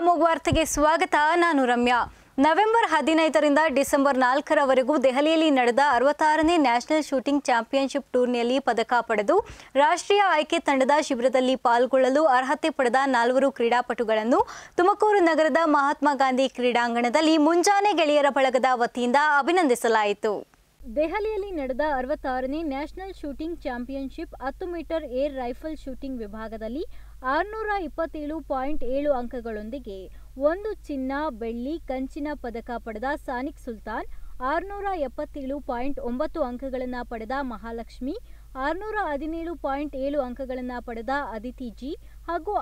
ಅಮೋಘ ವಾರ್ತೆಗೆ ಸ್ವಾಗತ. ನಾನು ರಮ್ಯಾ. ನವೆಂಬರ್ 15ರಿಂದ ಡಿಸೆಂಬರ್ 4ರವರೆಗೂ ದೆಹಲಿಯಲ್ಲಿ ನಡೆದ 66ನೇ ನ್ಯಾಷನಲ್ ಶೂಟಿಂಗ್ ಚಾಂಪಿಯನ್ಶಿಪ್ ಟೂರ್ನಿಯಲ್ಲಿ ಪದಕ ಪಡೆದು ರಾಷ್ಟ್ರೀಯ ಆಯ್ಕೆ ತಂಡದ ಶಿಬಿರದಲ್ಲಿ ಪಾಲ್ಗೊಳ್ಳಲು ಅರ್ಹತೆ ಪಡೆದ 4 ಕ್ರೀಡಾಪಟುಗಳನ್ನು ತುಮಕೂರು ನಗರದ ಮಹಾತ್ಮ ಗಾಂಧಿ ಕ್ರೀಡಾಂಗಣದಲ್ಲಿ ಮುಂಜಾನೆ ಗೆಳೆಯರ ಬಳಗದ ವತಿಯಿಂದ ಅಭಿನಂದಿಸಲಾಯಿತು. ದೆಹಲಿಯಲ್ಲಿ ನಡೆದ 66ನೇ national shooting championship 10 metre air rifle shooting ವಿಭಾಗದಲ್ಲಿ 627.7 ಅಂಕಗಳೊಂದಿಗೆ 1 ಚಿನ್ನ, ಬೆಳ್ಳಿ, ಕಂಚಿನ ಪದಕ ಪಡೆದ ಸಾನಿಕ್ ಸುಲ್ತಾನ್, 677.9 ಅಂಕಗಳನ್ನು ಪಡೆದ ಮಹಾಲಕ್ಷ್ಮಿ, 617.7 ಅಂಕಗಳನ್ನು ಪಡೆದ ಅದಿತಿ ಜಿ ಹಾಗೂ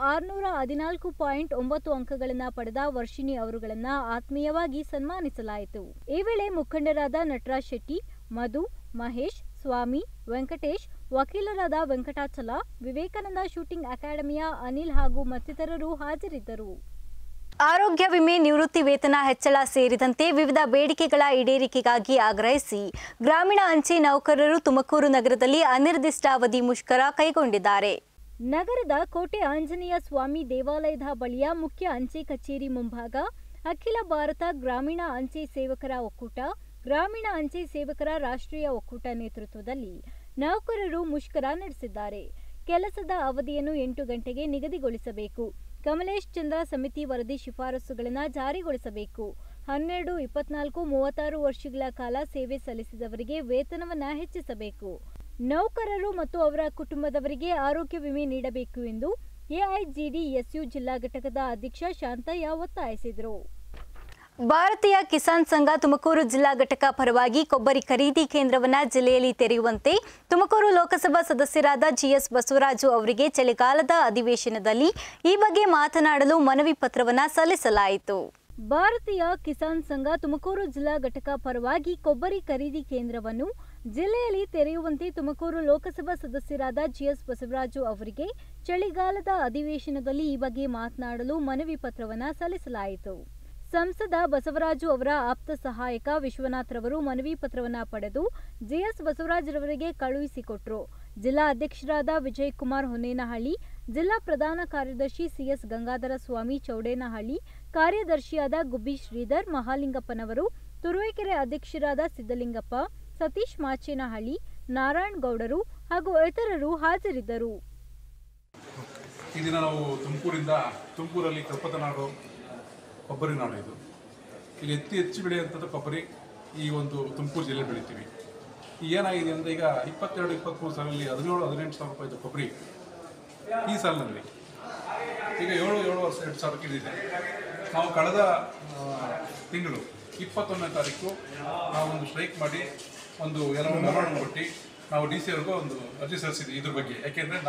614.9 ಅಂಕಗಳನ್ನು ಪಡೆದ ವರ್ಷಿಣಿ ಅವರುಗಳನ್ನು ಆತ್ಮೀಯವಾಗಿ ಸನ್ಮಾನಿಸಲಾಯಿತು. ಈ ವೇಳೆ ಮುಖಂಡರಾದ ನಟರಾಜ್ ಶೆಟ್ಟಿ, ಮಧು, ಮಹೇಶ್, ಸ್ವಾಮಿ, ವೆಂಕಟೇಶ್, ವಕೀಲರಾದ ವೆಂಕಟಾಚಲ, ವಿವೇಕಾನಂದ ಶೂಟಿಂಗ್ ಅಕಾಡೆಮಿಯ ಅನಿಲ್ ಹಾಗೂ ಮತ್ತಿತರರು ಹಾಜರಿದ್ದರು. ಆರೋಗ್ಯ ವಿಮೆ, ನಿವೃತ್ತಿ ವೇತನ ಹೆಚ್ಚಳ ಸೇರಿದಂತೆ ವಿವಿಧ ಬೇಡಿಕೆಗಳ ಈಡೇರಿಕೆಗಾಗಿ ಆಗ್ರಹಿಸಿ ಗ್ರಾಮೀಣ ಅಂಚೆ ನೌಕರರು ತುಮಕೂರು ನಗರದಲ್ಲಿ ಅನಿರ್ದಿಷ್ಟಾವಧಿ ಮುಷ್ಕರ ಕೈಗೊಂಡಿದ್ದಾರೆ. ನಗರದ ಕೋಟೆ ಆಂಜನೇಯ ಸ್ವಾಮಿ ದೇವಾಲಯದ ಬಳಿಯ ಮುಖ್ಯ ಅಂಚೆ ಕಚೇರಿ ಮುಂಭಾಗ ಅಖಿಲ ಭಾರತ ಗ್ರಾಮೀಣ ಅಂಚೆ ಸೇವಕರ ಒಕ್ಕೂಟ, ಗ್ರಾಮೀಣ ಅಂಚೆ ಸೇವಕರ ರಾಷ್ಟ್ರೀಯ ಒಕ್ಕೂಟ ನೇತೃತ್ವದಲ್ಲಿ ನೌಕರರು ಮುಷ್ಕರ ನಡೆಸಿದ್ದಾರೆ. ಕೆಲಸದ ಅವಧಿಯನ್ನು 8 ಗಂಟೆಗೆ ನಿಗದಿಗೊಳಿಸಬೇಕು. ಕಮಲೇಶ್ ಚಂದ್ರ ಸಮಿತಿ ವರದಿ ಶಿಫಾರಸುಗಳನ್ನು ಜಾರಿಗೊಳಿಸಬೇಕು. 12, 24, 36 ವರ್ಷಗಳ ಕಾಲ ಸೇವೆ ಸಲ್ಲಿಸಿದವರಿಗೆ ವೇತನವನ್ನು ಹೆಚ್ಚಿಸಬೇಕು. ನೌಕರರು ಮತ್ತು ಅವರ ಕುಟುಂಬದವರಿಗೆ ಆರೋಗ್ಯ ವಿಮೆ ನೀಡಬೇಕು ಎಂದು ಎಐಜಿಡಿಎಸ್ಯು ಜಿಲ್ಲಾ ಘಟಕದ ಅಧ್ಯಕ್ಷ ಶಾಂತಯ್ಯ ಒತ್ತಾಯಿಸಿದರು. ಭಾರತೀಯ ಕಿಸಾನ್ ಸಂಘ ತುಮಕೂರು ಜಿಲ್ಲಾ ಘಟಕ ಪರವಾಗಿ ಕೊಬ್ಬರಿ ಖರೀದಿ ಕೇಂದ್ರವನ್ನು ಜಿಲ್ಲೆಯಲ್ಲಿ ತೆರೆಯುವಂತೆ ತುಮಕೂರು ಲೋಕಸಭಾ ಸದಸ್ಯರಾದ ಜಿಎಸ್ ಬಸವರಾಜು ಅವರಿಗೆ ಚಳಿಗಾಲದ ಅಧಿವೇಶನದಲ್ಲಿ ಈ ಬಗ್ಗೆ ಮಾತನಾಡಲು ಮನವಿ ಪತ್ರವನ್ನು ಸಲ್ಲಿಸಲಾಯಿತು. ಭಾರತೀಯ ಕಿಸಾನ್ ಸಂಘ ತುಮಕೂರು ಜಿಲ್ಲಾ ಘಟಕ ಪರವಾಗಿ ಕೊಬ್ಬರಿ ಖರೀದಿ ಕೇಂದ್ರವನ್ನು ಜಿಲ್ಲೆಯಲ್ಲಿ ತೆರೆಯುವಂತೆ ತುಮಕೂರು ಲೋಕಸಭಾ ಸದಸ್ಯರಾದ ಜಿಎಸ್ ಬಸವರಾಜು ಅವರಿಗೆ ಚಳಿಗಾಲದ ಅಧಿವೇಶನದಲ್ಲಿ ಈ ಬಗ್ಗೆ ಮಾತನಾಡಲು ಮನವಿ ಪತ್ರವನ್ನು ಸಲ್ಲಿಸಲಾಯಿತು. ಸಂಸದ ಬಸವರಾಜು ಅವರ ಆಪ್ತ ಸಹಾಯಕ ವಿಶ್ವನಾಥ್ ರವರು ಮನವಿ ಪತ್ರವನ್ನು ಪಡೆದು ಜಿಎಸ್ ಬಸವರಾಜರವರಿಗೆ ಕಳುಹಿಸಿಕೊಟ್ಟರು. ಜಿಲ್ಲಾ ಅಧ್ಯಕ್ಷರಾದ ವಿಜಯಕುಮಾರ್ ಹೊನ್ನೇನಹಳ್ಳಿ, ಜಿಲ್ಲಾ ಪ್ರಧಾನ ಕಾರ್ಯದರ್ಶಿ ಸಿಎಸ್ ಗಂಗಾಧರ ಸ್ವಾಮಿ ಚೌಡೇನಹಳ್ಳಿ, ಕಾರ್ಯದರ್ಶಿಯಾದ ಗುಬ್ಬಿ ಶ್ರೀಧರ್ ಮಹಾಲಿಂಗಪ್ಪನವರು, ತುರುವೇಕೆರೆ ಅಧ್ಯಕ್ಷರಾದ ಸಿದ್ದಲಿಂಗಪ್ಪ, ಸತೀಶ್ ಮಾಚೇನಹಳ್ಳಿ, ನಾರಾಯಣ್ ಗೌಡರು ಹಾಗೂ ಇತರರು ಹಾಜರಿದ್ದರು. ಈ ದಿನ ನಾವು ತುಮಕೂರಲ್ಲಿ ಕಲ್ಪತನಾಡು ಕೊಬ್ಬರಿ ನಾಡು ಇದು. ಇಲ್ಲಿ ಹೆಚ್ಚು ಬೆಳೆಯುವಂಥದ್ದು ಕೊಬ್ಬರಿ ಈ ಒಂದು ತುಮಕೂರು ಜಿಲ್ಲೆ ಬೆಳಿತೀವಿ. ಏನಾಗಿದೆ ಅಂದರೆ ಈಗ 22-23 ಸಾಲಲ್ಲಿ 17-18 ಸಾವಿರ ರೂಪಾಯಿದು ಕೊಬ್ಬರಿ ಈ ಸಾಲಿನಲ್ಲಿ ಈಗ 7 ಸಾವಿರಕ್ಕೆ ಇಳಿದಿದೆ. ನಾವು ಕಳೆದ ತಿಂಗಳು 21ನೇ ತಾರೀಕು ನಾವು ಒಂದು ಸ್ಟ್ರೈಕ್ ಮಾಡಿ ಒಂದು ಎಲ್ಲ ಮೆಮೊರಾಂಡಮ್ ಕೊಟ್ಟು ನಾವು ಡಿ ಸಿ ಅವ್ರಿಗೂ ಒಂದು ಅರ್ಜಿ ಸಲ್ಲಿಸಿದ್ವಿ ಇದ್ರ ಬಗ್ಗೆ. ಯಾಕೆಂದರೆ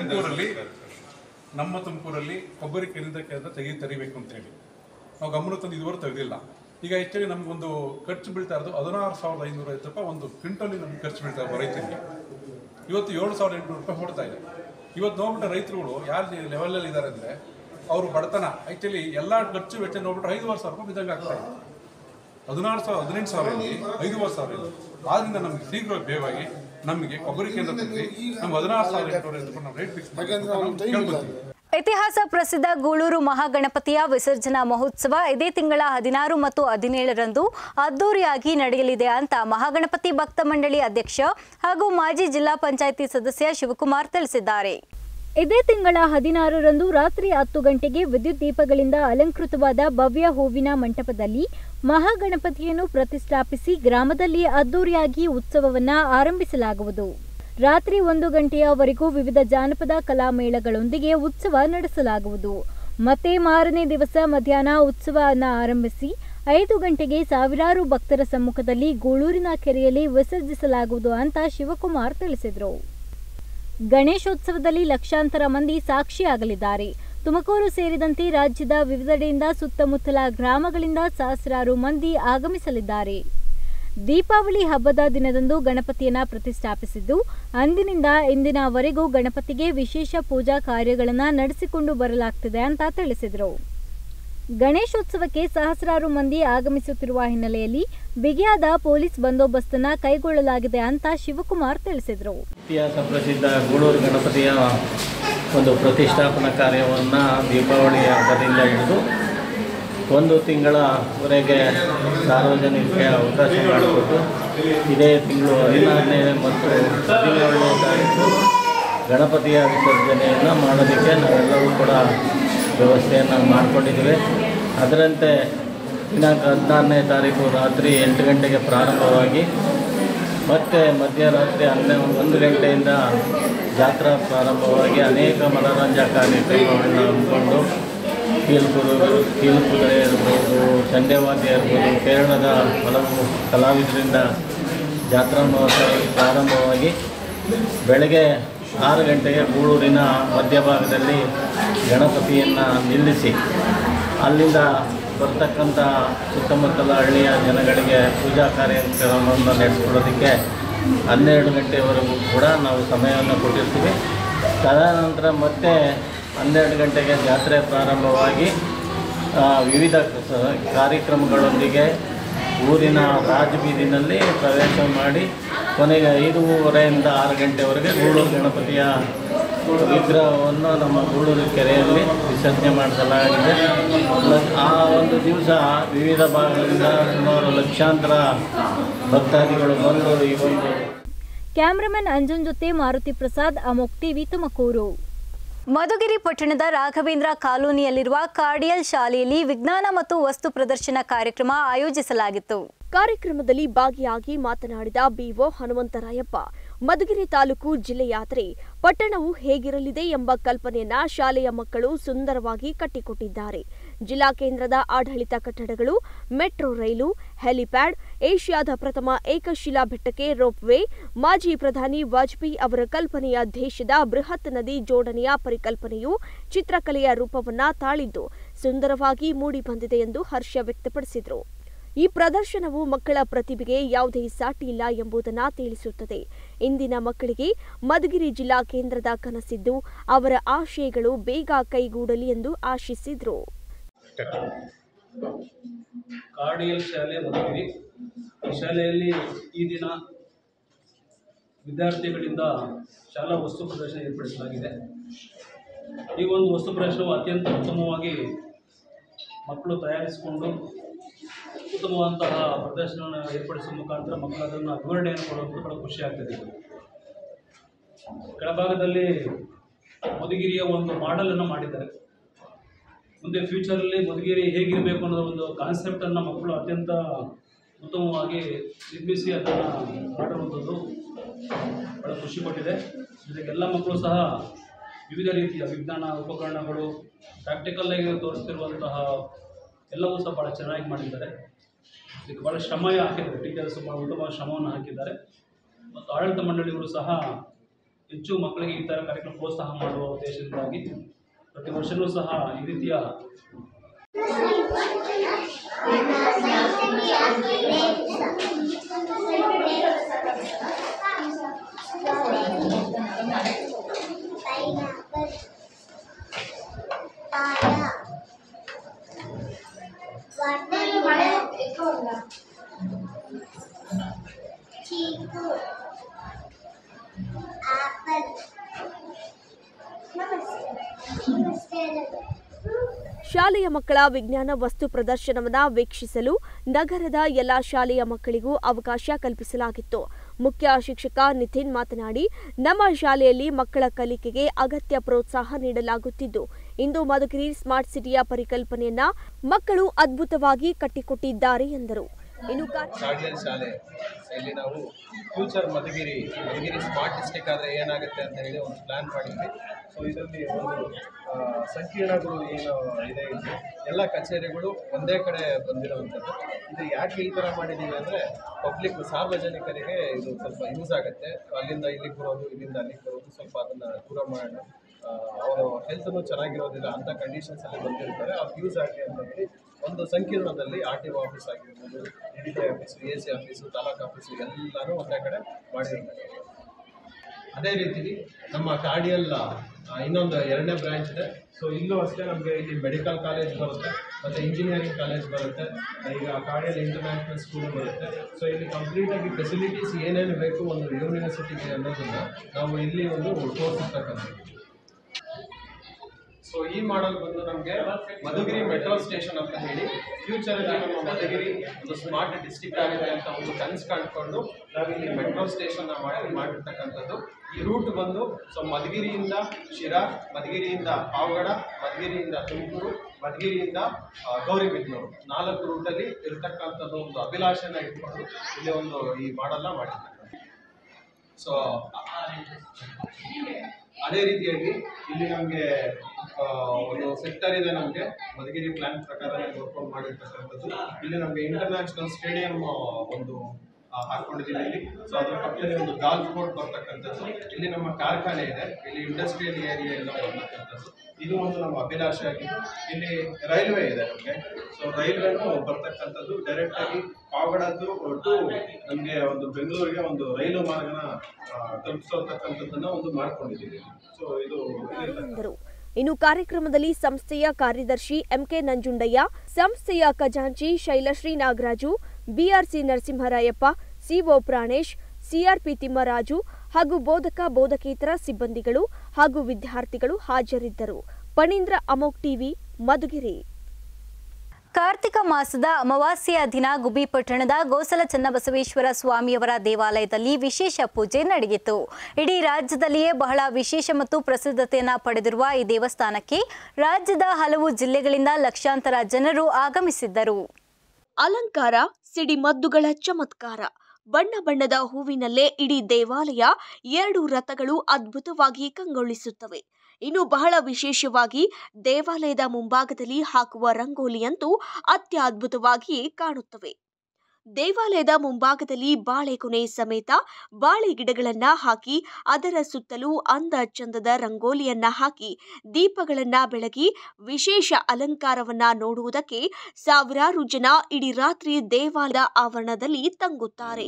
ನಮ್ಮ ತುಮಕೂರಲ್ಲಿ ಕೊಬ್ಬರಿ ಖರೀದಿ ಕೇಂದ್ರ ತೆರೀಬೇಕು ಅಂತೇಳಿ ನಾವು ಗಮನ ತಂದು ಇದುವರೆಗೂ ತೆಗೆದಿಲ್ಲ. ಈಗ ಆ್ಯಕ್ಚುಲಿ ನಮಗೊಂದು ಖರ್ಚು ಬೀಳ್ತಾ ಇರೋದು 16,550 ರೂಪಾಯಿ ಒಂದು ಕ್ವಿಂಟಲ್ಲಿ ನಮ್ಗೆ ಖರ್ಚು ಬೀಳ್ತಾ ಇರೋದು ರೈತರಿಗೆ. ಇವತ್ತು 7,800 ರೂಪಾಯಿ ಹೊಡ್ತಾ ಇದೆ. ಇವತ್ತು ನೋಡ್ಬಿಟ್ಟು ರೈತರುಗಳು ಯಾರು ಲೆವೆಲಲ್ಲಿ ಇದ್ದಾರೆ ಅಂದರೆ ಅವರು ಬಡತನ ಆ್ಯಕ್ಚುಲಿ ಎಲ್ಲ ಖರ್ಚು ವೆಚ್ಚ ನೋಡ್ಬಿಟ್ಟು 5,500 ರೂಪಾಯಿ ಬಿದ್ದಂಗೆ ಆಗ್ತಾ ಇದೆ. 16,000-18,000 5,500 ಇದೆ. ಆದ್ದರಿಂದ ನಮಗೆ ಶೀಘ್ರ ಬೇಗವಾಗಿ ನಮಗೆ ಕೊಬ್ಬರಿ ಕೇಂದ್ರ ತೆಗೆದು ನಮ್ಗೆ 16,800 ರೂಪಾಯಿ ನಾವು ರೇಟ್ ಫಿಕ್ಸ್ ಕೇಳ್ಕೊತೀವಿ. ಇತಿಹಾಸ ಪ್ರಸಿದ್ಧ ಗೂಳೂರು ಮಹಾಗಣಪತಿಯ ವಿಸರ್ಜನಾ ಮಹೋತ್ಸವ ಇದೇ ತಿಂಗಳ 16 ಮತ್ತು 17ರಂದು ಅದ್ದೂರಿಯಾಗಿ ನಡೆಯಲಿದೆ ಅಂತ ಮಹಾಗಣಪತಿ ಭಕ್ತ ಮಂಡಳಿ ಅಧ್ಯಕ್ಷ ಹಾಗೂ ಮಾಜಿ ಜಿಲ್ಲಾ ಪಂಚಾಯಿತಿ ಸದಸ್ಯ ಶಿವಕುಮಾರ್ ತಿಳಿಸಿದ್ದಾರೆ. ಇದೇ ತಿಂಗಳ 16ರಂದು ರಾತ್ರಿ 10 ಗಂಟೆಗೆ ವಿದ್ಯುತ್ ದೀಪಗಳಿಂದ ಅಲಂಕೃತವಾದ ಭವ್ಯ ಹೂವಿನ ಮಂಟಪದಲ್ಲಿ ಮಹಾಗಣಪತಿಯನ್ನು ಪ್ರತಿಷ್ಠಾಪಿಸಿ ಗ್ರಾಮದಲ್ಲಿ ಅದ್ದೂರಿಯಾಗಿ ಉತ್ಸವವನ್ನು ಆರಂಭಿಸಲಾಗುವುದು. ರಾತ್ರಿ 1 ಗಂಟೆಯವರೆಗೂ ವಿವಿಧ ಜಾನಪದ ಕಲಾ ಮೇಳಗಳೊಂದಿಗೆ ಉತ್ಸವ ನಡೆಸಲಾಗುವುದು. ಮತ್ತೆ ಮಾರನೇ ದಿವಸ ಮಧ್ಯಾಹ್ನ ಉತ್ಸವವನ್ನು ಆರಂಭಿಸಿ 5 ಗಂಟೆಗೆ ಸಾವಿರಾರು ಭಕ್ತರ ಸಮ್ಮುಖದಲ್ಲಿ ಗೂಳೂರಿನ ಕೆರೆಯಲ್ಲಿ ವಿಸರ್ಜಿಸಲಾಗುವುದು ಅಂತ ಶಿವಕುಮಾರ್ ತಿಳಿಸಿದರು. ಗಣೇಶೋತ್ಸವದಲ್ಲಿ ಲಕ್ಷಾಂತರ ಮಂದಿ ಸಾಕ್ಷಿಯಾಗಲಿದ್ದಾರೆ. ತುಮಕೂರು ಸೇರಿದಂತೆ ರಾಜ್ಯದ ವಿವಿಧೆಡೆಯಿಂದ ಸುತ್ತಮುತ್ತಲ ಗ್ರಾಮಗಳಿಂದ ಸಹಸ್ರಾರು ಮಂದಿ ಆಗಮಿಸಲಿದ್ದಾರೆ. ದೀಪಾವಳಿ ಹಬ್ಬದ ದಿನದಂದು ಗಣಪತಿಯನ್ನು ಪ್ರತಿಷ್ಠಾಪಿಸಿದ್ದು ಅಂದಿನಿಂದ ಇಂದಿನವರೆಗೂ ಗಣಪತಿಗೆ ವಿಶೇಷ ಪೂಜಾ ಕಾರ್ಯಗಳನ್ನು ನಡೆಸಿಕೊಂಡು ಬರಲಾಗ್ತಿದೆ ಅಂತ ತಿಳಿಸಿದರು. ಗಣೇಶೋತ್ಸವಕ್ಕೆ ಸಹಸ್ರಾರು ಮಂದಿ ಆಗಮಿಸುತ್ತಿರುವ ಹಿನ್ನೆಲೆಯಲ್ಲಿ ಬಿಗಿಯಾದ ಪೊಲೀಸ್ ಬಂದೋಬಸ್ತನ್ನು ಕೈಗೊಳ್ಳಲಾಗಿದೆ ಅಂತ ಶಿವಕುಮಾರ್ ತಿಳಿಸಿದರು. ಇತಿಹಾಸ ಪ್ರಸಿದ್ಧ ಗೂಳೂರು ಗಣಪತಿಯ ಒಂದು ಪ್ರತಿಷ್ಠಾಪನಾ ಕಾರ್ಯವನ್ನು ದೀಪಾವಳಿ ಹಬ್ಬದಿಂದ ಹಿಡಿದು 1 ತಿಂಗಳವರೆಗೆ ಸಾರ್ವಜನಿಕರಿಗೆ ಅವಕಾಶ ಮಾಡಿಕೊಟ್ಟು ಇದೇ ತಿಂಗಳು 16ನೇ ಮತ್ತು 17ನೇ ತಾರೀಕು ಗಣಪತಿಯ ವಿಸರ್ಜನೆಯನ್ನು ಮಾಡೋದಕ್ಕೆ ನಾವೆಲ್ಲರೂ ಕೂಡ ವ್ಯವಸ್ಥೆಯನ್ನು ಮಾಡಿಕೊಂಡಿದ್ದೇವೆ. ಅದರಂತೆ ದಿನಾಂಕ 16ನೇ ತಾರೀಕು ರಾತ್ರಿ 8 ಗಂಟೆಗೆ ಪ್ರಾರಂಭವಾಗಿ ಮತ್ತು ಮಧ್ಯರಾತ್ರಿ 1 ಗಂಟೆಯಿಂದ ಜಾತ್ರಾ ಪ್ರಾರಂಭವಾಗಿ ಅನೇಕ ಮನೋರಂಜನಾ ಕಾರ್ಯಕ್ರಮಗಳನ್ನು ಹಮ್ಮಿಕೊಂಡು ಕೀಲುಕುದುರೆ ಇರ್ಬೋದು, ಚಂಡೆವಾದ್ಯ ಇರ್ಬೋದು, ಕೇರಳದ ಹಲವು ಕಲಾವಿದರಿಂದ ಜಾತ್ರಾ ಮಹೋತ್ಸವ ಪ್ರಾರಂಭವಾಗಿ ಬೆಳಗ್ಗೆ 6 ಗಂಟೆಗೆ ಗೂಳೂರಿನ ಮಧ್ಯಭಾಗದಲ್ಲಿ ಗಣಪತಿಯನ್ನು ನಿಲ್ಲಿಸಿ ಅಲ್ಲಿಂದ ಬರ್ತಕ್ಕಂಥ ಸುತ್ತಮುತ್ತಲ ಹಳ್ಳಿಯ ಜನಗಳಿಗೆ ಪೂಜಾ ಕಾರ್ಯಕ್ರಮವನ್ನು ನಡೆಸ್ಕೊಳ್ಳೋದಕ್ಕೆ 12 ಗಂಟೆವರೆಗೂ ಕೂಡ ನಾವು ಸಮಯವನ್ನು ಕೊಟ್ಟಿರ್ತೀವಿ. ತದನಂತರ ಮತ್ತೆ 12 ಗಂಟೆಗೆ ಜಾತ್ರೆ ಪ್ರಾರಂಭವಾಗಿ ವಿವಿಧ ಕಾರ್ಯಕ್ರಮಗಳೊಂದಿಗೆ ಊರಿನ ರಾಜಬೀದಿನಲ್ಲಿ ಪ್ರವೇಶ ಮಾಡಿ ಕೊನೆಗೆ 5:30ರಿಂದ 6 ಗಂಟೆವರೆಗೆ ಗೂಳೂರು ಗಣಪತಿಯ ವಿಗ್ರಹವನ್ನು ನಮ್ಮ ಗೂಳೂರು ಕೆರೆಯಲ್ಲಿ ವಿಸರ್ಜನೆ ಮಾಡಲಾಗಿದೆ. ಆ ಒಂದು ದಿವಸ ವಿವಿಧ ಭಾಗಗಳಿಂದ ಸುಮಾರು ಲಕ್ಷಾಂತರ ಭಕ್ತಾದಿಗಳು ಬಂದು ಈ ಒಂದು. ಕ್ಯಾಮ್ರಾಮನ್ ಅಂಜನ್ ಜೊತೆ ಮಾರುತಿ ಪ್ರಸಾದ್, ಅಮೋಕ್ ಟಿವಿ, ತುಮಕೂರು. ಮಧುಗಿರಿ ಪಟ್ಟಣದ ರಾಘವೇಂದ್ರ ಕಾಲೋನಿಯಲ್ಲಿರುವ ಕಾರ್ಡಿಯಲ್ ಶಾಲೆಯಲ್ಲಿ ವಿಜ್ಞಾನ ಮತ್ತು ವಸ್ತು ಪ್ರದರ್ಶನ ಕಾರ್ಯಕ್ರಮ ಆಯೋಜಿಸಲಾಗಿತ್ತು. ಕಾರ್ಯಕ್ರಮದಲ್ಲಿ ಭಾಗಿಯಾಗಿ ಮಾತನಾಡಿದ ಬಿಒ ಹನುಮಂತರಾಯಪ್ಪ, ಮಧುಗಿರಿ ತಾಲೂಕು ಜಿಲ್ಲೆಯಾದರೆ ಪಟ್ಟಣವು ಹೇಗಿರಲಿದೆ ಎಂಬ ಕಲ್ಪನೆಯನ್ನ ಶಾಲೆಯ ಮಕ್ಕಳು ಸುಂದರವಾಗಿ ಕಟ್ಟಿಕೊಟ್ಟಿದ್ದಾರೆ. ಜಿಲ್ಲಾ ಕೇಂದ್ರದ ಆಡಳಿತ ಕಟ್ಟಡಗಳು, ಮೆಟ್ರೋ ರೈಲು, ಹೆಲಿಪ್ಯಾಡ್, ಏಷ್ಯಾದ ಪ್ರಥಮ ಏಕಶಿಲಾ ಬೆಟ್ಟಕ್ಕೆ ರೋಪ್ವೇ, ಮಾಜಿ ಪ್ರಧಾನಿ ವಾಜಪೇಯಿ ಅವರ ಕಲ್ಪನೆಯ ದೇಶದ ಬೃಹತ್ ನದಿ ಜೋಡಣೆಯ ಪರಿಕಲ್ಪನೆಯು ಚಿತ್ರಕಲೆಯ ರೂಪವನ್ನ ತಾಳಿದ್ದು ಸುಂದರವಾಗಿ ಮೂಡಿಬಂದಿದೆ ಎಂದು ಹರ್ಷ ವ್ಯಕ್ತಪಡಿಸಿದರು. ಈ ಪ್ರದರ್ಶನವು ಮಕ್ಕಳ ಪ್ರತಿಭೆಗೆ ಯಾವುದೇ ಸಾಟಿ ಇಲ್ಲ ಎಂಬುದನ್ನು ತಿಳಿಸುತ್ತದೆ. ಇಂದಿನ ಮಕ್ಕಳಿಗೆ ಮಧುಗಿರಿ ಜಿಲ್ಲಾ ಕೇಂದ್ರದ ಕನಸಿದ್ದು ಅವರ ಆಶಯಗಳು ಬೇಗ ಕೈಗೂಡಲಿ ಎಂದು ಆಶಿಸಿದರು. ಕಾರ್ಡಿಯಲ್ ಶಾಲೆ ಮಧುಗಿರಿ. ಈ ಶಾಲೆಯಲ್ಲಿ ಈ ದಿನ ವಿದ್ಯಾರ್ಥಿಗಳಿಂದ ಶಾಲಾ ವಸ್ತು ಪ್ರದರ್ಶನ ಏರ್ಪಡಿಸಲಾಗಿದೆ. ಈ ಒಂದು ವಸ್ತು ಪ್ರದರ್ಶನವು ಅತ್ಯಂತ ಉತ್ತಮವಾಗಿ ಮಕ್ಕಳು ತಯಾರಿಸಿಕೊಂಡು ಉತ್ತಮವಾದಂತಹ ಪ್ರದರ್ಶನವನ್ನು ಏರ್ಪಡಿಸುವ ಮುಖಾಂತರ ಮಕ್ಕಳು ಅದನ್ನು ವಿವರಣೆಯನ್ನು ಕೊಡುವುದು ಬಹಳ ಖುಷಿ ಆಗ್ತದೆ. ಕೆಳಭಾಗದಲ್ಲಿ ಮಧುಗಿರಿಯ ಒಂದು ಮಾಡೆಲನ್ನು ಮಾಡಿದ್ದಾರೆ. ಮುಂದೆ ಫ್ಯೂಚರಲ್ಲಿ ಮಧುಗಿರಿ ಹೇಗಿರಬೇಕು ಅನ್ನೋ ಒಂದು ಕಾನ್ಸೆಪ್ಟನ್ನು ಮಕ್ಕಳು ಅತ್ಯಂತ ಉತ್ತಮವಾಗಿ ನಿರ್ಮಿಸಿ ಅದನ್ನು ಮಾಡಿರುವಂಥದ್ದು ಬಹಳ ಖುಷಿ ಕೊಟ್ಟಿದೆ. ಜೊತೆಗೆ ಎಲ್ಲ ಮಕ್ಕಳು ಸಹ ವಿವಿಧ ರೀತಿಯ ವಿಜ್ಞಾನ ಉಪಕರಣಗಳು ಪ್ರಾಕ್ಟಿಕಲ್ಲಾಗಿ ತೋರಿಸ್ತಿರುವಂತಹ ಎಲ್ಲವೂ ಸಹ ಭಾಳ ಚೆನ್ನಾಗಿ ಮಾಡಿದ್ದಾರೆ. ಇದಕ್ಕೆ ಭಾಳ ಶ್ರಮ ಹಾಕಿದ್ದಾರೆ. ಟೀಚರ್ಸ್ ಭಾಳ ಉತ್ತಮವಾದ ಶ್ರಮವನ್ನು ಹಾಕಿದ್ದಾರೆ. ಮತ್ತು ಆಡಳಿತ ಮಂಡಳಿಯವರು ಸಹ ಹೆಚ್ಚು ಮಕ್ಕಳಿಗೆ ಈ ಥರ ಕಾರ್ಯಕ್ರಮ ಪ್ರೋತ್ಸಾಹ ಮಾಡುವ ಉದ್ದೇಶದಿಂದಾಗಿ ಪ್ರತಿ ವರ್ಷವೂ ಸಹ ಈ ರೀತಿಯ ಶಾಲೆಯ ಮಕ್ಕಳ ವಿಜ್ಞಾನ ವಸ್ತು ಪ್ರದರ್ಶನವನ್ನು ವೀಕ್ಷಿಸಲು ನಗರದ ಎಲ್ಲಾ ಶಾಲೆಯ ಮಕ್ಕಳಿಗೂ ಅವಕಾಶ ಕಲ್ಪಿಸಲಾಗಿತ್ತು. ಮುಖ್ಯ ಶಿಕ್ಷಕ ನಿತಿನ್ ಮಾತನಾಡಿ, ನಮ್ಮ ಶಾಲೆಯಲ್ಲಿ ಮಕ್ಕಳ ಕಲಿಕೆಗೆ ಅಗತ್ಯ ಪ್ರೋತ್ಸಾಹ ನೀಡಲಾಗುತ್ತಿದ್ದು, ಇಂದು ಮಧುಗಿರಿ ಸ್ಮಾರ್ಟ್ ಸಿಟಿಯ ಪರಿಕಲ್ಪನೆಯನ್ನ ಮಕ್ಕಳು ಅದ್ಭುತವಾಗಿ ಕಟ್ಟಿಕೊಟ್ಟಿದ್ದಾರೆ ಎಂದರು. ಇನ್ನು ಕಾರ್ಡಿಯಲ್ ಶಾಲೆ ಇಲ್ಲಿ ನಾವು ಫ್ಯೂಚರ್ ಮಧುಗಿರಿ ಸ್ಮಾರ್ಟ್ ಡಿಸ್ಟ್ರಿಕ್ಟ್ ಆದರೆ ಏನಾಗುತ್ತೆ ಅಂತ ಹೇಳಿ ಒಂದು ಪ್ಲ್ಯಾನ್ ಮಾಡಿದ್ವಿ. ಸೊ ಇದರಲ್ಲಿ ಒಂದು ಸಂಕೀರ್ಣಗಳು ಏನು ಇದೆ, ಇಲ್ಲಿ ಎಲ್ಲ ಕಚೇರಿಗಳು ಒಂದೇ ಕಡೆ ಬಂದಿರುವಂಥದ್ದು. ಇದು ಯಾಕೆ ಈ ಥರ ಮಾಡಿದ್ದೀವಿ ಅಂದರೆ ಪಬ್ಲಿಕ್ ಸಾರ್ವಜನಿಕರಿಗೆ ಇದು ಸ್ವಲ್ಪ ಯೂಸ್ ಆಗುತ್ತೆ. ಅಲ್ಲಿಂದ ಇಲ್ಲಿಗೆ ಬರೋದು, ಇಲ್ಲಿಂದ ಅಲ್ಲಿಗೆ ಬರೋದು, ಸ್ವಲ್ಪ ಅದನ್ನು ದೂರ ಮಾಡೋಣ. ಅವರು ಹೆಲ್ತ್ನು ಚೆನ್ನಾಗಿರೋದಿಲ್ಲ ಅಂಥ ಕಂಡೀಷನ್ಸಲ್ಲಿ ಬಂದಿರ್ತಾರೆ. ಅವ್ರಿಗೆ ಯೂಸ್ ಆಗಲಿ ಅಂತ ಹೇಳಿ ಒಂದು ಸಂಕೀರ್ಣದಲ್ಲಿ RTO ಆಫೀಸ್ ಆಗಿರ್ಬೋದು, DDT office, AC office, taluk office ಎಲ್ಲನೂ ಒಂದೇ ಕಡೆ ಮಾಡಿರ್ತಾರೆ. ಅದೇ ರೀತಿ ನಮ್ಮ ಕಾರ್ಡಿಯಲ್ ಇನ್ನೊಂದು 2ನೇ ಬ್ರ್ಯಾಂಚ್ ಇದೆ. ಸೊ ಇಲ್ಲೂ ಅಷ್ಟೇ ನಮಗೆ ಇಲ್ಲಿ ಮೆಡಿಕಲ್ ಕಾಲೇಜ್ ಬರುತ್ತೆ ಮತ್ತು ಇಂಜಿನಿಯರಿಂಗ್ ಕಾಲೇಜ್ ಬರುತ್ತೆ. ಈಗ ಕಾರ್ಡಿಯಲ್ ಇಂಟರ್ನ್ಯಾಷನಲ್ ಸ್ಕೂಲ್ ಬರುತ್ತೆ. ಸೊ ಇಲ್ಲಿ ಕಂಪ್ಲೀಟಾಗಿ ಫೆಸಿಲಿಟೀಸ್ ಏನೇನು ಬೇಕು ಒಂದು ಯೂನಿವರ್ಸಿಟಿಗೆ ಅನ್ನೋದನ್ನು ನಾವು ಇಲ್ಲಿ ಒಂದು ತೋರಿಸ್ತಕ್ಕಂಥದ್ದು. ಸೊ ಈ ಮಾಡಲ್ ಬಂದು ನಮಗೆ ಮಧುಗಿರಿ ಮೆಟ್ರೋ ಸ್ಟೇಷನ್ ಅಂತ ಹೇಳಿ ಫ್ಯೂಚರಲ್ಲಿ ನಮ್ಮ ಮಧುಗಿರಿ ಒಂದು ಸ್ಮಾರ್ಟ್ ಡಿಸ್ಟಿಕ್ ಆಗಿದೆ ಅಂತ ಒಂದು ಕನಸು ಕಂಡುಕೊಂಡು ನಾವಿಲ್ಲಿ ಮೆಟ್ರೋ ಸ್ಟೇಷನ್ ಮಾಡಿರ್ತಕ್ಕಂಥದ್ದು. ಈ ರೂಟ್ ಬಂದು ಸೊ ಮಧುಗಿರಿಯಿಂದ ಶಿರಾ, ಮಧುಗಿರಿಯಿಂದ ಪಾವಗಡ, ಮಧುಗಿರಿಯಿಂದ ತುಮಕೂರು, ಮಧುಗಿರಿಯಿಂದ ಗೌರಿಬಿದನೂರು 4 ರೂಟಲ್ಲಿ ಇರತಕ್ಕಂಥದ್ದು ಒಂದು ಅಭಿಲಾಷೆನ ಇಟ್ಕೊಂಡು ಇಲ್ಲಿ ಒಂದು ಈ ಮಾಡಲ್ನ ಮಾಡಿರ್ತಕ್ಕಂಥದ್ದು. ಸೊ ಅದೇ ರೀತಿಯಾಗಿ ಇಲ್ಲಿ ನಮಗೆ ಒಂದು ಸೆಕ್ಟರ್ ಇದೆ, ನಮಗೆ ಮಧುಗಿರಿ ಪ್ಲಾನ್ ಪ್ರಕಾರ ನೋಡ್ಕೊಂಡು ಮಾಡಿರ್ತಕ್ಕಂಥದ್ದು. ಇಲ್ಲಿ ನಮಗೆ ಇಂಟರ್ನ್ಯಾಷನಲ್ ಸ್ಟೇಡಿಯಂ ಒಂದು ಹಾಕೊಂಡಿದ್ದೀವಿ ಇಲ್ಲಿ. ಸೊ ಅದ್ರ ಪಕ್ಕದಲ್ಲಿ ಒಂದು ಗಾಲ್ಫ್ ಕೋರ್ಟ್ ಬರ್ತಕ್ಕಂಥದ್ದು. ಇಲ್ಲಿ ನಮ್ಮ ಕಾರ್ಖಾನೆ ಇದೆ, ಇಲ್ಲಿ ಇಂಡಸ್ಟ್ರಿಯಲ್ ಏರಿಯಾ ಎಲ್ಲ ಬರ್ತಕ್ಕಂಥದ್ದು. ಇದು ಒಂದು ನಮ್ಮ ಅಭಿಲಾಷೆ ಆಗಿದ್ದು. ಇಲ್ಲಿ ರೈಲ್ವೆ ಇದೆ ನಮಗೆ. ಸೊ ರೈಲ್ವೆನೂ ಬರ್ತಕ್ಕಂಥದ್ದು ಡೈರೆಕ್ಟಾಗಿ ಪಾವಗಡದ್ದು ಟು ನಮಗೆ ಒಂದು ಬೆಂಗಳೂರಿಗೆ ಒಂದು ರೈಲು ಮಾರ್ಗನ ತಲುಪಿಸತಕ್ಕಂಥದ್ದನ್ನು ಒಂದು ಮಾಡ್ಕೊಂಡಿದ್ದೀವಿ. ಸೊ ಇದು ಇನ್ನು ಕಾರ್ಯಕ್ರಮದಲ್ಲಿ ಸಂಸ್ಥೆಯ ಕಾರ್ಯದರ್ಶಿ ಎಂಕೆ ನಂಜುಂಡಯ್ಯ, ಸಂಸ್ಥೆಯ ಖಜಾಂಚಿ Shailashri Nagaraju, B R C Narasimharayappa, C O Pranesh, C R P Thimmaraju ಹಾಗೂ ಬೋಧಕೇತರ ಸಿಬ್ಬಂದಿಗಳು ಹಾಗೂ ವಿದ್ಯಾರ್ಥಿಗಳು ಹಾಜರಿದ್ದರು. ಪಣೀಂದ್ರ, ಅಮೋಕ್ ಟಿವಿ, ಮಧುಗಿರಿ. ಕಾರ್ತಿಕ ಮಾಸದ ಅಮಾವಾಸ್ಯೆಯ ದಿನ ಗುಬ್ಬಿ ಪಟ್ಟಣದ ಗೋಸಲ ಚನ್ನಬಸವೇಶ್ವರ ಸ್ವಾಮಿಯವರ ದೇವಾಲಯದಲ್ಲಿ ವಿಶೇಷ ಪೂಜೆ ನಡೆಯಿತು. ಇಡೀ ರಾಜ್ಯದಲ್ಲಿಯೇ ಬಹಳ ವಿಶೇಷ ಮತ್ತು ಪ್ರಸಿದ್ಧತೆಯನ್ನು ಪಡೆದಿರುವ ಈ ದೇವಸ್ಥಾನಕ್ಕೆ ರಾಜ್ಯದ ಹಲವು ಜಿಲ್ಲೆಗಳಿಂದ ಲಕ್ಷಾಂತರ ಜನರು ಆಗಮಿಸಿದ್ದರು. ಅಲಂಕಾರ, ಸಿಡಿಮದ್ದುಗಳ ಚಮತ್ಕಾರ, ಬಣ್ಣ ಬಣ್ಣದ ಹೂವಿನಲ್ಲೇ ಇಡೀ ದೇವಾಲಯ 2 ರಥಗಳು ಅದ್ಭುತವಾಗಿ ಕಂಗೊಳಿಸುತ್ತವೆ. ಇನ್ನು ಬಹಳ ವಿಶೇಷವಾಗಿ ದೇವಾಲಯದ ಮುಂಭಾಗದಲ್ಲಿ ಹಾಕುವ ರಂಗೋಲಿಯಂತೂ ಅತ್ಯದ್ಭುತವಾಗಿಯೇ ಕಾಣುತ್ತವೆ. ದೇವಾಲಯದ ಮುಂಭಾಗದಲ್ಲಿ ಬಾಳೆಗೊನೆ ಸಮೇತ ಬಾಳೆ ಗಿಡಗಳನ್ನ ಹಾಕಿ ಅದರ ಸುತ್ತಲೂ ಅಂದ ಚಂದದ ರಂಗೋಲಿಯನ್ನ ಹಾಕಿ ದೀಪಗಳನ್ನ ಬೆಳಗಿ ವಿಶೇಷ ಅಲಂಕಾರವನ್ನ ನೋಡುವುದಕ್ಕೆ ಸಾವಿರಾರು ಜನ ಇಡೀ ರಾತ್ರಿ ದೇವಾಲಯದ ಆವರಣದಲ್ಲಿ ತಂಗುತ್ತಾರೆ.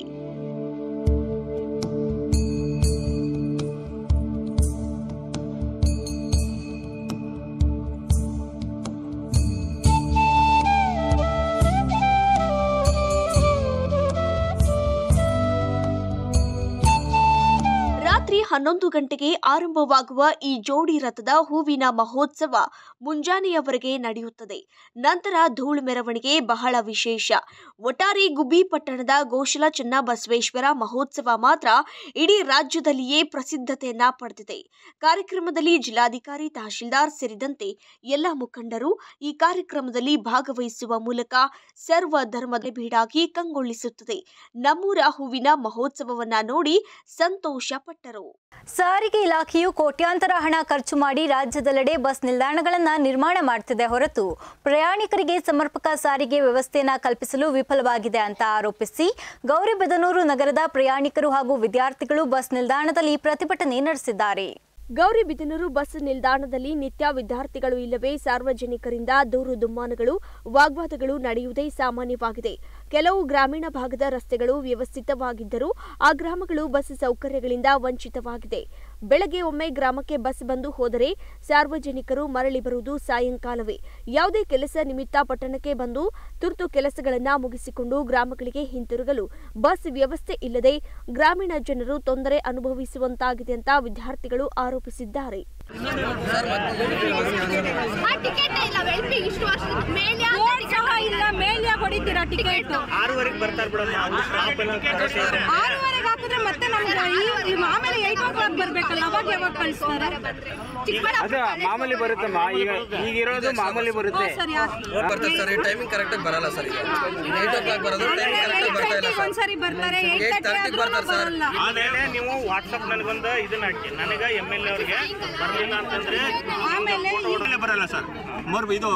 ರಾತ್ರಿ 11 ಗಂಟೆಗೆ ಆರಂಭವಾಗುವ ಈ ಜೋಡಿ ರಥದ ಹೂವಿನ ಮಹೋತ್ಸವ ಮುಂಜಾನೆಯವರೆಗೆ ನಡೆಯುತ್ತದೆ. ನಂತರ ಧೂಳು ಮೆರವಣಿಗೆ ಬಹಳ ವಿಶೇಷ. ಒಟ್ಟಾರೆ ಗುಬ್ಬಿ ಪಟ್ಟಣದ ಗೋಶಲ ಚನ್ನಬಸವೇಶ್ವರ ಮಹೋತ್ಸವ ಮಾತ್ರ ಇಡೀ ರಾಜ್ಯದಲ್ಲಿಯೇ ಪ್ರಸಿದ್ಧತೆಯನ್ನ ಪಡೆದಿದೆ. ಕಾರ್ಯಕ್ರಮದಲ್ಲಿ ಜಿಲ್ಲಾಧಿಕಾರಿ, ತಹಶೀಲ್ದಾರ್ ಸೇರಿದಂತೆ ಎಲ್ಲ ಮುಖಂಡರು ಈ ಕಾರ್ಯಕ್ರಮದಲ್ಲಿ ಭಾಗವಹಿಸುವ ಮೂಲಕ ಸರ್ವ ಧರ್ಮದ ಬೀಡಾಗಿ ಕಂಗೊಳಿಸುತ್ತದೆ. ನಮ್ಮೂರ ಹೂವಿನ ಮಹೋತ್ಸವವನ್ನ ನೋಡಿ ಸಂತೋಷ ಪಟ್ಟರು. ಸಾರಿಗೆ ಇಲಾಖೆಯು ಕೋಟ್ಯಾಂತರ ಹಣ ಖರ್ಚು ಮಾಡಿ ರಾಜ್ಯದೆಲ್ಲೆಡೆ ಬಸ್ ನಿಲ್ದಾಣಗಳನ್ನು ನಿರ್ಮಾಣ ಮಾಡುತ್ತಿದೆ ಹೊರತು ಪ್ರಯಾಣಿಕರಿಗೆ ಸಮರ್ಪಕ ಸಾರಿಗೆ ವ್ಯವಸ್ಥೆಯನ್ನು ಕಲ್ಪಿಸಲು ವಿಫಲವಾಗಿದೆ ಅಂತ ಆರೋಪಿಸಿ ಗೌರಿಬಿದನೂರು ನಗರದ ಪ್ರಯಾಣಿಕರು ಹಾಗೂ ವಿದ್ಯಾರ್ಥಿಗಳು ಬಸ್ ನಿಲ್ದಾಣದಲ್ಲಿ ಪ್ರತಿಭಟನೆ ನಡೆಸಿದ್ದಾರೆ. ಗೌರಿಬಿದನೂರು ಬಸ್ ನಿಲ್ದಾಣದಲ್ಲಿ ನಿತ್ಯ ವಿದ್ಯಾರ್ಥಿಗಳು ಇಲ್ಲವೇ ಸಾರ್ವಜನಿಕರಿಂದ ದೂರು ದುಮ್ಮಾನಗಳು, ವಾಗ್ವಾದಗಳು ನಡೆಯುವುದೇ ಸಾಮಾನ್ಯವಾಗಿದೆ. ಕೆಲವು ಗ್ರಾಮೀಣ ಭಾಗದ ರಸ್ತೆಗಳು ವ್ಯವಸ್ಥಿತವಾಗಿದ್ದರೂ ಆ ಗ್ರಾಮಗಳು ಬಸ್ ಸೌಕರ್ಯಗಳಿಂದ ವಂಚಿತವಾಗಿದೆ. ಬೆಳಗ್ಗೆ ಒಮ್ಮೆ ಗ್ರಾಮಕ್ಕೆ ಬಸ್ ಬಂದು ಹೋದರೆ ಸಾರ್ವಜನಿಕರು ಮರಳಿ ಬರುವುದು ಸಾಯಂಕಾಲವೇ. ಯಾವುದೇ ಕೆಲಸ ನಿಮಿತ್ತ ಪಟ್ಟಣಕ್ಕೆ ಬಂದು ತುರ್ತು ಕೆಲಸಗಳನ್ನು ಮುಗಿಸಿಕೊಂಡು ಗ್ರಾಮಗಳಿಗೆ ಹಿಂತಿರುಗಲು ಬಸ್ ವ್ಯವಸ್ಥೆ ಇಲ್ಲದೆ ಗ್ರಾಮೀಣ ಜನರು ತೊಂದರೆ ಅನುಭವಿಸುವಂತಾಗಿದೆ ಅಂತ ವಿದ್ಯಾರ್ಥಿಗಳು ಆರೋಪಿಸಿದ್ದಾರೆ. ಮಾಮೂಲಿ ಬರುತ್ತಮ್ಮ, ಈಗಿರೋದು ಮಾಮೂಲಿ ಬರುತ್ತೆ. ಟೈಮಿಂಗ್ ಕರೆಕ್ಟಾಗಿ ಬರಲ್ಲ ಸರ್. 8 o'clock ಬರೋದು, ಒಂದ್ಸರಿ ಬರ್ತಾರೆ, 8:30 ಬರ್ತಾರೆ ಸರ್. ಆಮೇಲೆ ನೀವು ವಾಟ್ಸಪ್ ನನಗೊಂದು ಇದನ್ನ ಹಾಕಿ, ನನಗೆ MLA ಅವ್ರಿಗೆ ಬರಲಿಲ್ಲ ಅಂತಂದ್ರೆ ಆಮೇಲೆ ಬರಲ್ಲ ಸರ್. ಇದು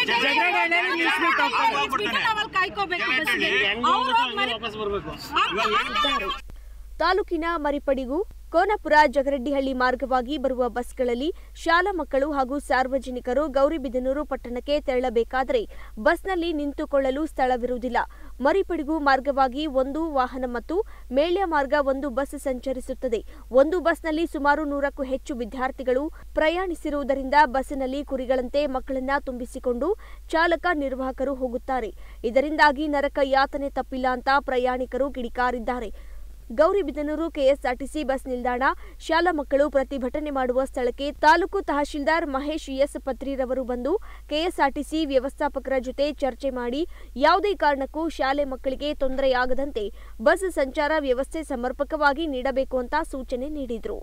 ತಾಲೂಕಿನ ಮರಿಪಡಿಗು, ಕೋನಪುರ, ಜಗರೆಡ್ಡಿಹಳ್ಳಿ ಮಾರ್ಗವಾಗಿ ಬರುವ ಬಸ್ಗಳಲ್ಲಿ ಶಾಲಾ ಮಕ್ಕಳು ಹಾಗೂ ಸಾರ್ವಜನಿಕರು ಗೌರಿಬಿದನೂರು ಪಟ್ಟಣಕ್ಕೆ ತೆರಳಬೇಕಾದರೆ ಬಸ್ನಲ್ಲಿ ನಿಂತುಕೊಳ್ಳಲು ಸ್ಥಳವಿರುವುದಿಲ್ಲ. ಮರಿಪಡಿಗು ಮಾರ್ಗವಾಗಿ ಒಂದು ವಾಹನ ಮತ್ತು ಮೇಳ್ಯ ಮಾರ್ಗ ಒಂದು ಬಸ್ ಸಂಚರಿಸುತ್ತದೆ. ಒಂದು ಬಸ್ನಲ್ಲಿ ಸುಮಾರು 100ಕ್ಕೂ ಹೆಚ್ಚು ವಿದ್ಯಾರ್ಥಿಗಳು ಪ್ರಯಾಣಿಸಿರುವುದರಿಂದ ಬಸ್ಸಿನಲ್ಲಿ ಕುರಿಗಳಂತೆ ಮಕ್ಕಳನ್ನ ತುಂಬಿಸಿಕೊಂಡು ಚಾಲಕ ನಿರ್ವಾಹಕರು ಹೋಗುತ್ತಾರೆ. ಇದರಿಂದಾಗಿ ನರಕ ಯಾತನೆ ತಪ್ಪಿಲ್ಲ ಅಂತ ಪ್ರಯಾಣಿಕರು ಕಿಡಿಕಾರಿದ್ದಾರೆ. ಗೌರಿಬಿದನೂರು ಕೆಎಸ್ಆರ್ಟಿಸಿ ಬಸ್ ನಿಲ್ದಾಣ ಶಾಲಾ ಮಕ್ಕಳು ಪ್ರತಿಭಟನೆ ಮಾಡುವ ಸ್ಥಳಕ್ಕೆ ತಾಲೂಕು ತಹಶೀಲ್ದಾರ್ ಮಹೇಶ್ ಎಸ್ ಪತ್ರಿರವರು ಬಂದು ಕೆಎಸ್ಆರ್ಟಿಸಿ ವ್ಯವಸ್ಥಾಪಕರ ಜೊತೆ ಚರ್ಚೆ ಮಾಡಿ ಯಾವುದೇ ಕಾರಣಕ್ಕೂ ಶಾಲೆ ಮಕ್ಕಳಿಗೆ ತೊಂದರೆಯಾಗದಂತೆ ಬಸ್ ಸಂಚಾರ ವ್ಯವಸ್ಥೆ ಸಮರ್ಪಕವಾಗಿ ನೀಡಬೇಕು ಅಂತ ಸೂಚನೆ ನೀಡಿದರು.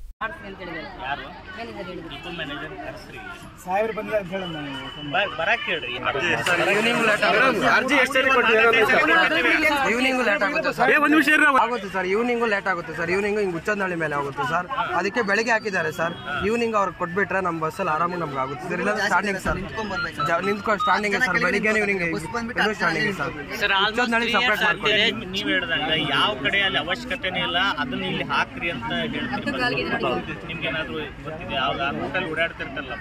ಈವ್ನಿಂಗು ಲೇಟ್ ಆಗುತ್ತೆ ಸರ್. ಈವ್ನಿಂಗ್ ಹಿಂಗೆ ಉಚ್ಚಂದಳ್ಳಿ ಮೇಲೆ ಆಗುತ್ತೆ ಸರ್. ಅದಕ್ಕೆ ಬೆಳಿಗ್ಗೆ ಹಾಕಿದ್ದಾರೆ ಸರ್. ಈವ್ನಿಂಗ್ ಅವ್ರಿಗೆ ಕೊಟ್ಬಿಟ್ರೆ ನಮ್ಮ ಬಸ್ಸಲ್ಲಿ ಆರಾಮಾಗಿ ನಮ್ಗೆ ಆಗುತ್ತೆ ಸರ್. ಇಲ್ಲ ಸ್ಟಾರ್ಟಿಂಗ್ ಸರ್ ನಿಂತ್ಕೊಂಡು ಸ್ಟಾರ್ಟಿಂಗ್ ಸರ್. ಬೆಳಿಗ್ಗೆ evening starting sir. Uchchandahalli separate ಮಾಡ್ಕೊಳ್ಳಿ. ನೀವು ಹೇಳ್ದಂಗೆ ಯಾವ ಕಡೆ ಅಲ್ಲಿ ಅವಶ್ಯಕತೆನೇ ಇಲ್ಲ ಅದನ್ನ ಇಲ್ಲಿ ಹಾಕ್ರಿ ಅಂತ ಹೇಳ್ತೀವಿ. ನಿಮ್ಗೆ ಏನಾದ್ರು ಗೊತ್ತಿದೆ ಯಾವ್ದು ರೂಟಲ್ಲಿ ಓಡಾಡ್ತಿರ್ತಲ್ಲ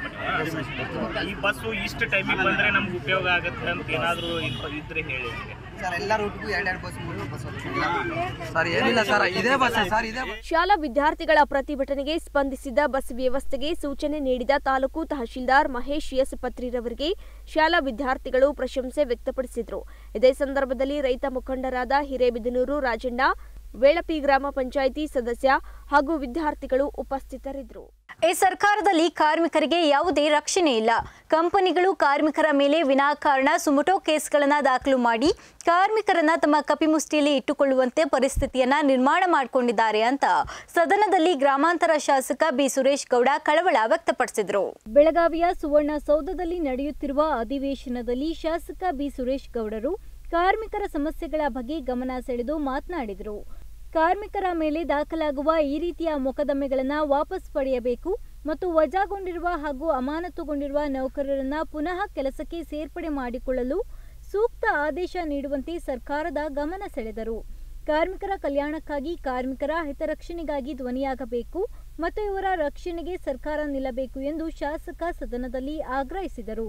ಈ ಬಸ್ಸು ಇಷ್ಟು ಟೈಮಿಗೆ ಬಂದ್ರೆ ನಮ್ಗೆ ಉಪಯೋಗ ಆಗುತ್ತೆ ಅಂತ ಏನಾದ್ರು ಇದ್ರೆ ಹೇಳಿ ಸರ್. ಎಲ್ಲ ರೂಟ್ಗೂ 2 ಬಸ್ 3 ಬಸ್ ಸರ್. ಏನಿಲ್ಲ ಸರ್, ಇದೇ ಬಸ್ ಸರ್. ಇದೇ ಶಾಲಾ ವಿದ್ಯಾರ್ಥಿಗಳ ಪ್ರತಿಭಟನೆಗೆ ಸ್ಪಂದಿಸಿದ ಬಸ್ ವ್ಯವಸ್ಥೆಗೆ ಸೂಚನೆ ನೀಡಿದ ತಾಲೂಕು ತಹಶೀಲ್ದಾರ್ ಮಹೇಶ್ ಎಸ್ ಪತ್ರಿರವರಿಗೆ ಶಾಲಾ ವಿದ್ಯಾರ್ಥಿಗಳು ಪ್ರಶಂಸೆ ವ್ಯಕ್ತಪಡಿಸಿದರು. ಇದೇ ಸಂದರ್ಭದಲ್ಲಿ ರೈತ ಮುಖಂಡರಾದ ಹಿರೇಬಿದನೂರು ರಾಜಣ್ಣ, ವೇಳಪಿ ಗ್ರಾಮ ಪಂಚಾಯಿತಿ ಸದಸ್ಯ ಹಾಗೂ ವಿದ್ಯಾರ್ಥಿಗಳು ಉಪಸ್ಥಿತರಿದ್ದರು. ಈ ಸರ್ಕಾರದಲ್ಲಿ ಕಾರ್ಮಿಕರಿಗೆ ಯಾವುದೇ ರಕ್ಷಣೆ ಇಲ್ಲ. ಕಂಪನಿಗಳು ಕಾರ್ಮಿಕರ ಮೇಲೆ ವಿನಾಕಾರಣ ಸುಮೋಟೋ ಕೇಸ್ಗಳನ್ನು ದಾಖಲು ಮಾಡಿ ಕಾರ್ಮಿಕರನ್ನ ತಮ್ಮ ಕಪಿಮುಷ್ಟಿಯಲ್ಲಿ ಇಟ್ಟುಕೊಳ್ಳುವಂತೆ ಪರಿಸ್ಥಿತಿಯನ್ನ ನಿರ್ಮಾಣ ಮಾಡಿಕೊಂಡಿದ್ದಾರೆ ಅಂತ ಸದನದಲ್ಲಿ ಗ್ರಾಮಾಂತರ ಶಾಸಕ ಬಿ ಸುರೇಶ್ ಗೌಡ ಕಳವಳ ವ್ಯಕ್ತಪಡಿಸಿದರು. ಬೆಳಗಾವಿಯ ಸುವರ್ಣಸೌಧದಲ್ಲಿ ನಡೆಯುತ್ತಿರುವ ಅಧಿವೇಶನದಲ್ಲಿ ಶಾಸಕ ಬಿ ಸುರೇಶ್ ಗೌಡರು ಕಾರ್ಮಿಕರ ಸಮಸ್ಯೆಗಳ ಬಗ್ಗೆ ಗಮನ ಸೆಳೆದು ಮಾತನಾಡಿದರು. ಕಾರ್ಮಿಕರ ಮೇಲೆ ದಾಖಲಾಗುವ ಈ ರೀತಿಯ ಮೊಕದ್ದಮೆಗಳನ್ನು ವಾಪಸ್ ಪಡೆಯಬೇಕು ಮತ್ತು ವಜಾಗೊಂಡಿರುವ ಹಾಗೂ ಅಮಾನತುಗೊಂಡಿರುವ ನೌಕರರನ್ನ ಪುನಃ ಕೆಲಸಕ್ಕೆ ಸೇರ್ಪಡೆ ಮಾಡಿಕೊಳ್ಳಲು ಸೂಕ್ತ ಆದೇಶ ನೀಡುವಂತೆ ಸರ್ಕಾರದ ಗಮನ ಸೆಳೆದರು. ಕಾರ್ಮಿಕರ ಕಲ್ಯಾಣಕ್ಕಾಗಿ ಕಾರ್ಮಿಕರ ಹಿತರಕ್ಷಣೆಗಾಗಿ ಧ್ವನಿಯಾಗಬೇಕು ಮತ್ತು ಇವರ ರಕ್ಷಣೆಗೆ ಸರ್ಕಾರ ನಿಲ್ಲಬೇಕು ಎಂದು ಶಾಸಕ ಸದನದಲ್ಲಿ ಆಗ್ರಹಿಸಿದರು.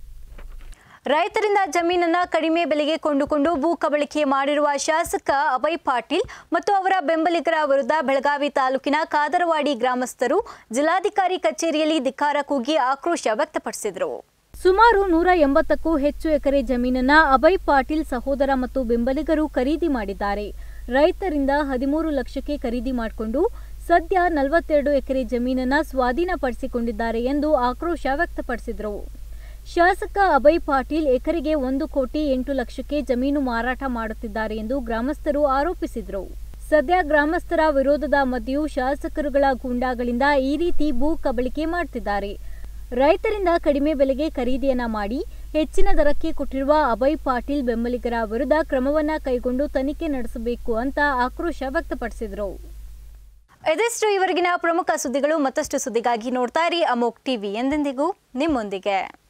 ರೈತರಿಂದ ಜಮೀನನ್ನ ಕಡಿಮೆ ಬೆಲೆಗೆ ಕೊಂಡುಕೊಂಡು ಭೂ ಕಬಳಿಕೆ ಮಾಡಿರುವ ಶಾಸಕ ಅಭಯ್ ಪಾಟೀಲ್ ಮತ್ತು ಅವರ ಬೆಂಬಲಿಗರ ವಿರುದ್ಧ ಬೆಳಗಾವಿ ತಾಲೂಕಿನ ಕಾದರವಾಡಿ ಗ್ರಾಮಸ್ಥರು ಜಿಲ್ಲಾಧಿಕಾರಿ ಕಚೇರಿಯಲ್ಲಿ ಧಿಕ್ಕಾರ ಕೂಗಿ ಆಕ್ರೋಶ ವ್ಯಕ್ತಪಡಿಸಿದರು. ಸುಮಾರು 180ಕ್ಕೂ ಹೆಚ್ಚು ಎಕರೆ ಜಮೀನನ್ನ ಅಭಯ್ ಪಾಟೀಲ್ ಸಹೋದರ ಮತ್ತು ಬೆಂಬಲಿಗರು ಖರೀದಿ ಮಾಡಿದ್ದಾರೆ. ರೈತರಿಂದ 13 ಲಕ್ಷಕ್ಕೆ ಖರೀದಿ ಮಾಡಿಕೊಂಡು ಸದ್ಯ 42 ಎಕರೆ ಜಮೀನನ್ನ ಸ್ವಾಧೀನಪಡಿಸಿಕೊಂಡಿದ್ದಾರೆ ಎಂದು ಆಕ್ರೋಶ ವ್ಯಕ್ತಪಡಿಸಿದರು. ಶಾಸಕ ಅಭಯ್ ಪಾಟೀಲ್ ಎಕರೆಗೆ 1,08 ಲಕ್ಷಕ್ಕೆ ಜಮೀನು ಮಾರಾಟ ಮಾಡುತ್ತಿದ್ದಾರೆ ಎಂದು ಗ್ರಾಮಸ್ಥರು ಆರೋಪಿಸಿದರು. ಸದ್ಯ ಗ್ರಾಮಸ್ಥರ ವಿರೋಧದ ಮಧ್ಯೆಯೂ ಶಾಸಕರುಗಳ ಗೂಂಡಾಗಳಿಂದ ಈ ರೀತಿ ಭೂ ಕಬಳಿಕೆ ಮಾಡುತ್ತಿದ್ದಾರೆ. ರೈತರಿಂದ ಕಡಿಮೆ ಬೆಲೆಗೆ ಖರೀದಿಯನ್ನ ಮಾಡಿ ಹೆಚ್ಚಿನ ದರಕ್ಕೆ ಕೊಟ್ಟಿರುವ ಅಭಯ್ ಪಾಟೀಲ್ ಬೆಂಬಲಿಗರ ವಿರುದ್ಧ ಕ್ರಮವನ್ನ ಕೈಗೊಂಡು ತನಿಖೆ ನಡೆಸಬೇಕು ಅಂತ ಆಕ್ರೋಶ ವ್ಯಕ್ತಪಡಿಸಿದರು. ಇದಿಷ್ಟು ಇವರೆಗಿನ ಪ್ರಮುಖ ಸುದ್ದಿಗಳು. ಮತ್ತಷ್ಟು ಸುದ್ದಿಗಾಗಿ ನೋಡ್ತಾ ಇರಿ ಅಮೋಕ್ ಟಿವಿ, ಎಂದೆಂದಿಗೂ ನಿಮ್ಮೊಂದಿಗೆ.